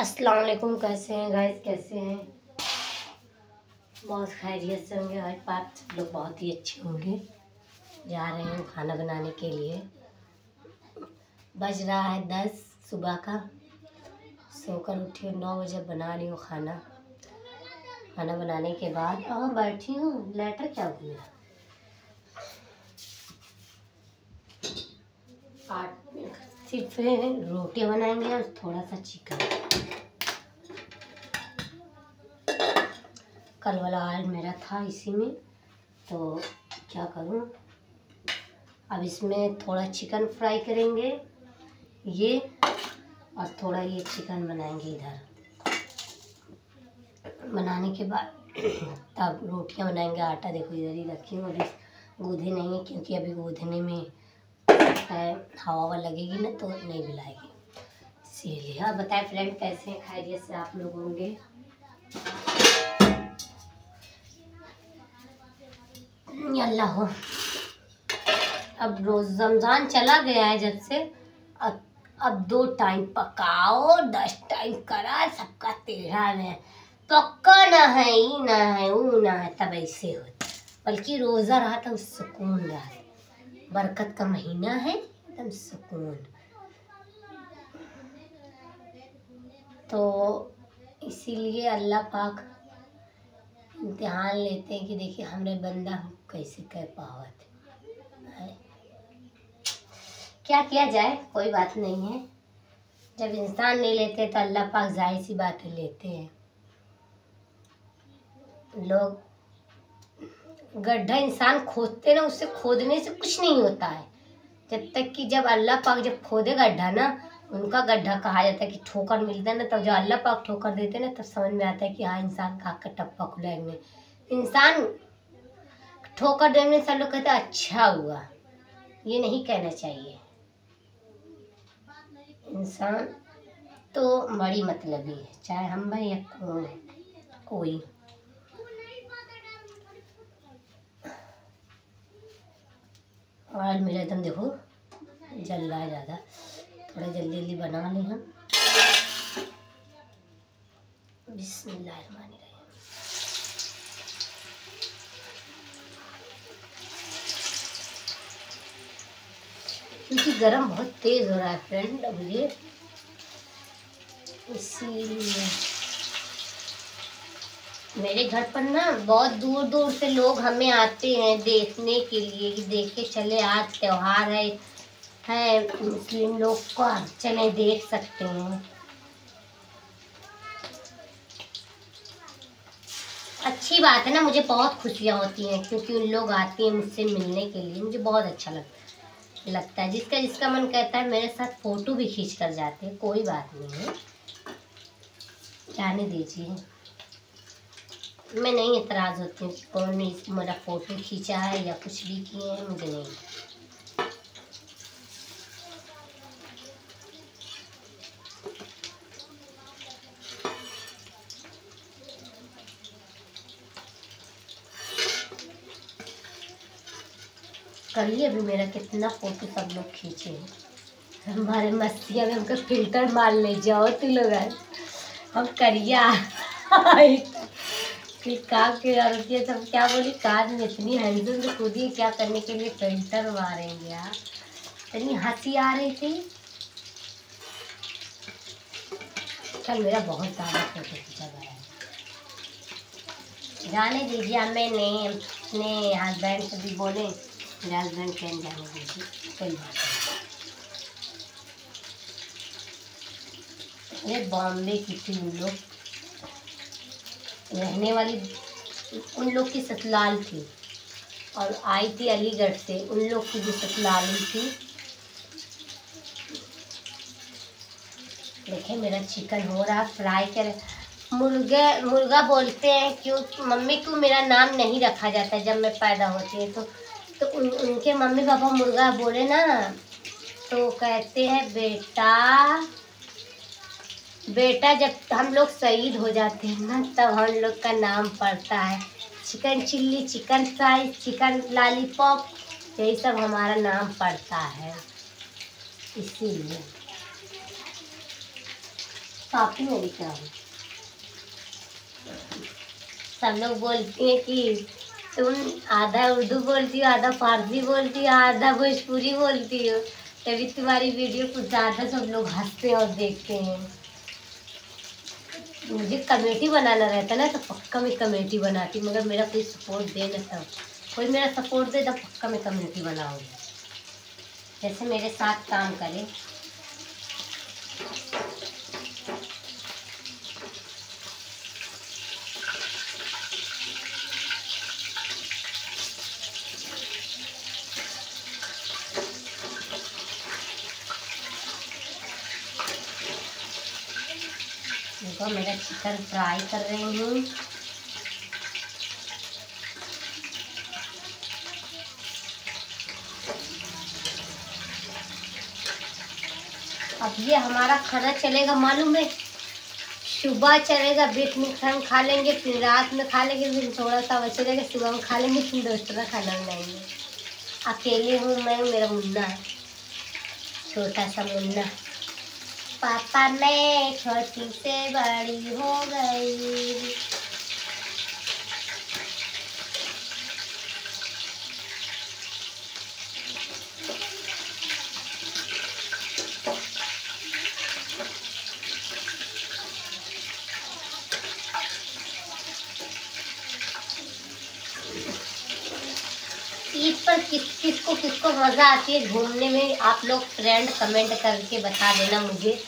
अस्सलाम वालेकुम। कैसे हैं गाइस, कैसे हैं? बहुत खैरियत से होंगे। आज बात सब लोग बहुत ही अच्छे होंगे। जा रहे हैं खाना बनाने के लिए। बज रहा है 10 सुबह का। सोकर उठी हूँ 9 बजे, बना रही हूँ खाना। खाना बनाने के बाद बैठी हूँ। लेटर क्या हो गया? सिर्फ रोटी बनाएंगे और थोड़ा सा चिकन। कल वाला आयल मेरा था इसी में, तो क्या करूं, अब इसमें थोड़ा चिकन फ्राई करेंगे ये, और थोड़ा ये चिकन बनाएंगे इधर। बनाने के बाद तब रोटियां बनाएंगे। आटा देखो इधर ही रखी हूँ, अभी गूँधे नहीं है क्योंकि अभी गूँधने में हवा लगेगी ना तो नहीं मिलाएगी, इसीलिए। हाँ बताएं फ्रेंड, कैसे हैं? खैरियत से आप लोग होंगे। अल्लाह हो। अब रोज रमज़ान चला गया है जब से, अब 2 टाइम पकाओ, 10 टाइम करा, सबका तेरा में पक्का ना है, ई ना है, ऊ ना है, तब ऐसे होता। बल्कि रोज़ा रहा था उस सुकून रहा, बरकत का महीना है, एकदम सुकून। तो इसीलिए अल्लाह पाक इम्तिहान लेते हैं कि देखिए हमरे बंदा कैसे कह पावत है। क्या किया जाए, कोई बात नहीं है। जब इंसान नहीं लेते तो अल्लाह पाक जाहिर सी बातें लेते हैं। लोग गड्ढा इंसान खोदते ना, उससे खोदने से कुछ नहीं होता है, जब तक कि जब अल्लाह पाक जब खोदे गड्ढा ना, उनका गड्ढा कहा जाता है कि ठोकर मिलता है ना, तब जब अल्लाह पाक ठोकर देते ना, तब समझ में आता है कि हाँ इंसान का टप्पा खुलेंगे। इंसान ठोकर देने से लोग कहते अच्छा हुआ, ये नहीं कहना चाहिए। इंसान तो बड़ी मतलबी है, चाहे हम भाई या कोई। ऑयल मेरा एकदम देखो जल रहा है ज़्यादा, थोड़ा जल्दी जल्दी बना लें हम। बिस्मिल्लाहिर्रहमानिर्रहीम। क्योंकि गरम बहुत तेज़ हो रहा है फ्रेंड अब ये, इसीलिए। मेरे घर पर ना बहुत दूर दूर से लोग हमें आते हैं देखने के लिए कि देखे चले आज त्योहार है मुस्लिम लोग का, चले देख सकते हैं। अच्छी बात है ना, मुझे बहुत खुशियाँ होती हैं क्योंकि उन लोग आते हैं मुझसे मिलने के लिए, मुझे बहुत अच्छा लगता है। जिसका मन कहता है मेरे साथ फ़ोटो भी खींच कर जाते हैं, कोई बात नहीं है, जाने दीजिए। मैं नहीं एतराज़ होती हूँ कि कौन ने मेरा फ़ोटो खींचा है या कुछ भी किए हैं, मुझे नहीं। करिए अभी मेरा कितना फ़ोटो सब लोग खींचे हैं। हमारे मस्तिया में हमको फिल्टर मार ले जाओ तुम लोग, हम करिया काम के औरतें सब क्या बोली, काज में इतनी हैंडसम तो खुद ही क्या करने के लिए फिल्टर मारेंगे यार। इतनी हंसी आ रही थी कल, मेरा बहुत ज़्यादा फोटो खींचा गया है। जाने दीजिए, मैं नहीं अपने हस्बैंड से भी बोले, मेरे हस्बैंड कहें जाने दीजिए, कोई बात नहीं। ये बॉम्बे की थी, उन लोग रहने वाली, उन लोग की ससुराल थी, और आई थी अलीगढ़ से, उन लोग की भी ससुराल थी। देखिए मेरा चिकन हो रहा, फ्राई कर। मुर्गा बोलते हैं क्यों मम्मी, क्यों मेरा नाम नहीं रखा जाता जब मैं पैदा होती है तो उनके मम्मी पापा मुर्गा बोले ना, तो कहते हैं बेटा जब हम लोग शहीद हो जाते हैं ना, तब हम लोग का नाम पड़ता है। Chicken chilli, chicken fry, chicken lollipop, यही सब हमारा नाम पड़ता है, इसीलिए। काफी मेरी क्या है। सब लोग बोलती हैं कि तुम आधा उर्दू बोलती हो, आधा फारसी बोलती हो, आधा भोजपुरी बोलती हो, तभी तुम्हारी वीडियो कुछ ज़्यादा सब लोग हंसते हैं और देखते हैं। मुझे कमेटी बनाना रहता ना तो पक्का मैं कमेटी बनाती, मगर मेरा कोई सपोर्ट दे ना, तब कोई मेरा सपोर्ट दे तब पक्का मैं कमेटी बनाऊंगी, जैसे मेरे साथ काम करे। देखो मेरा चिकन फ्राई कर रही हूँ। अब ये हमारा खाना चलेगा मालूम है, सुबह चलेगा बीट मिक्स हम खा लेंगे, फिर रात में खा लेंगे, फिर थोड़ा सा बचेगा, सुबह में खा लेंगे, फिर दूसरा खाना बनाएंगे। अकेले हूँ मैं, मेरा मुन्ना है, छोटा सा मुन्ना। पापा मैं छोटी से बड़ी हो गई। ईद पर किसको मज़ा आती है घूमने में, आप लोग फ्रेंड कमेंट करके बता देना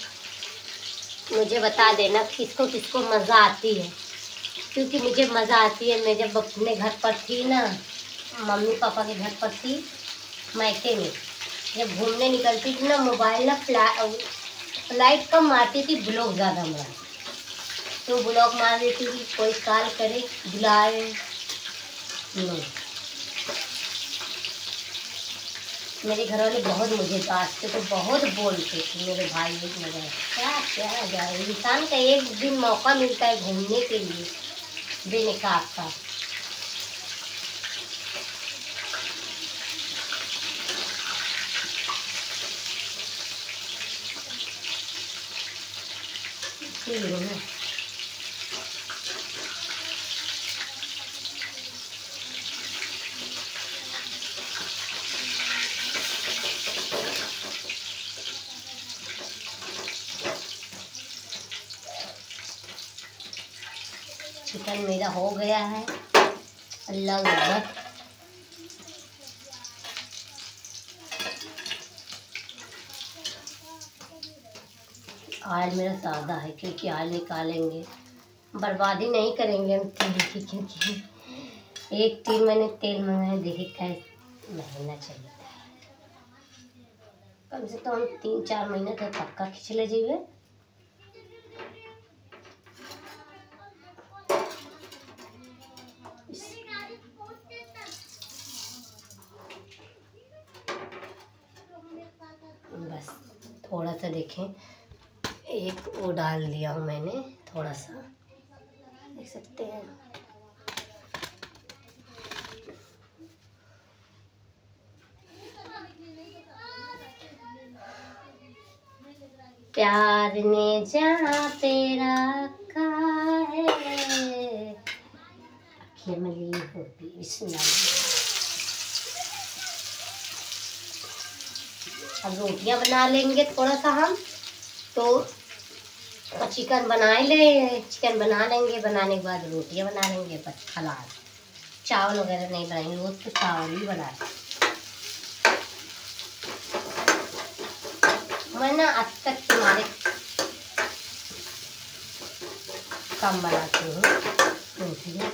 मुझे बता देना किसको मज़ा आती है, क्योंकि मुझे मज़ा आती है। मैं जब अपने घर पर थी ना, मम्मी पापा के घर पर थी मायके में, जब घूमने निकलती थी ना, मोबाइल ना फ्लाइट कम मारती थी, ब्लॉक ज़्यादा मार, तो ब्लॉक मार देती थी, कोई कॉल करे बुलाए नहीं। मेरे घर वाले बहुत मुझे डांटते तो बहुत बोलते थे, मेरे भाई एक मगर क्या जाए, इंसान का एक दिन मौका मिलता है घूमने के लिए बेनिकाब का। चिकन मेरा हो गया है, अल्लाह अकबर। ऑयल मेरा सादा है, क्योंकि ऑयल निकालेंगे, बर्बादी नहीं करेंगे हम तेल की, क्योंकि एक टीन मैंने तेल मंगाया, देखिए कैसे महीना चलता है, कम से कम 3-4 महीना तो पक्का खींच ले जाइए। बस थोड़ा सा देखें, एक वो डाल दिया हूँ मैंने, थोड़ा सा देख सकते हैं। प्यार ने जहाँ पे रखा है, अखियाँ मली होती। अब रोटियां बना लेंगे थोड़ा सा हम, तो चिकन बना लेंगे, बनाने के बाद रोटियां बना लेंगे, बस खलास। चावल वगैरह नहीं बनाएंगे, वो तो चावल ही बनाते। मैं ना आज तक तुम्हारे कम बनाती हूँ रोटियाँ।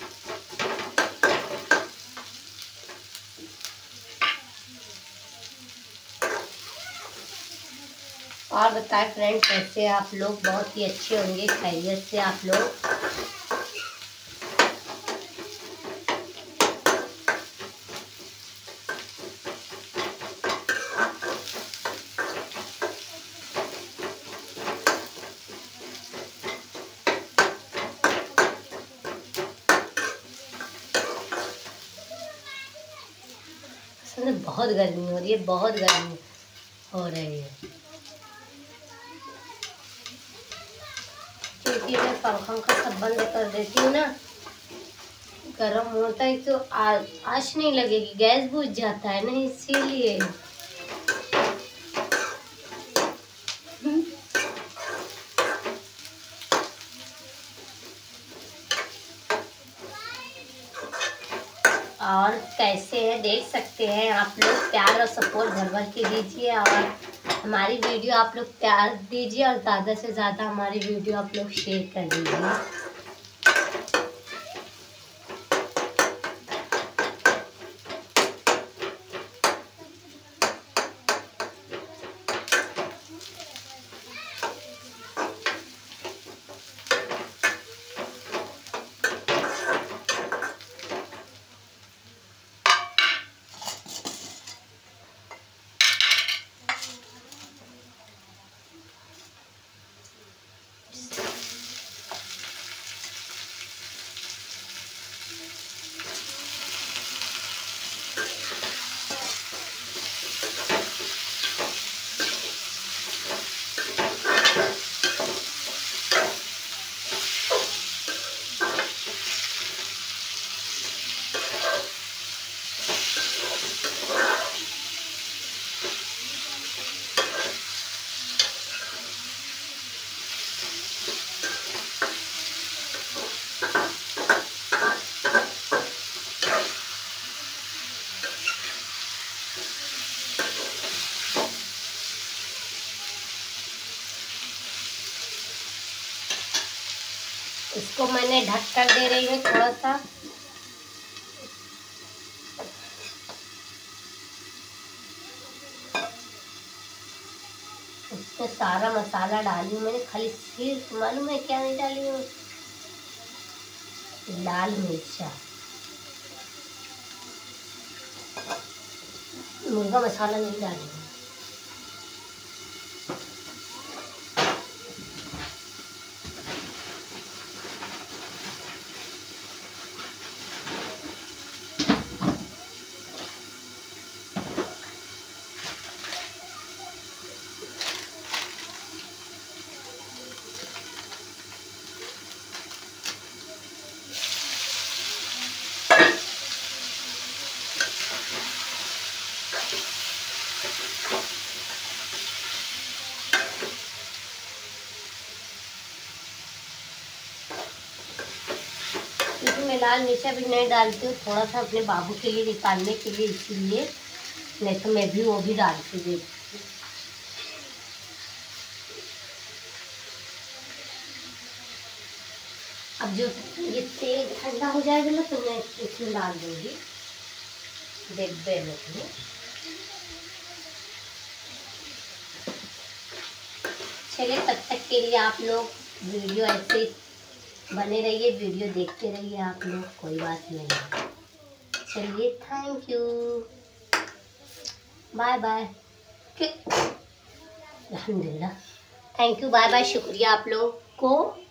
और बताएं फ्रेंड, कैसे आप लोग? बहुत ही अच्छे होंगे, खैरियत से आप लोग। बहुत गर्मी हो रही है, बहुत गर्मी हो रही है। क्योंकि मैं पंखा का सब बंद कर देती हूँ ना, गर्म होता है तो आँच नहीं लगेगी, गैस बुझ जाता है ना, इसीलिए। और कैसे है देख सकते हैं आप लोग, प्यार और सपोर्ट भर भर के दीजिए और हमारी वीडियो आप लोग प्यार दीजिए और ज़्यादा से ज़्यादा हमारी वीडियो आप लोग शेयर कर दीजिए। इसको मैंने ढक कर दे रही हूँ थोड़ा सा। इसमें सारा मसाला डाली हूँ मैंने, खाली सिर्फ मालूम है क्या नहीं डाली हूँ, लाल मिर्चा, मुर्गा मसाला नहीं डाली हूँ। मैं लाल मिर्चा भी नहीं डालती हूँ, थोड़ा सा अपने बाबू के लिए निकालने के लिए, इसीलिए, नहीं तो मैं भी वो भी डालती हूँ। अब जो ये तेल ठंडा हो जाएगा ना तो मैं इसमें डाल दूँगी डिब्बे में। चलिए तब तक के लिए आप लोग वीडियो ऐसे बने रहिए, वीडियो देखते रहिए आप लोग, कोई बात नहीं। चलिए थैंक यू, बाय बाय, अल्हम्दुलिल्लाह, थैंक यू, बाय बाय, शुक्रिया आप लोग को।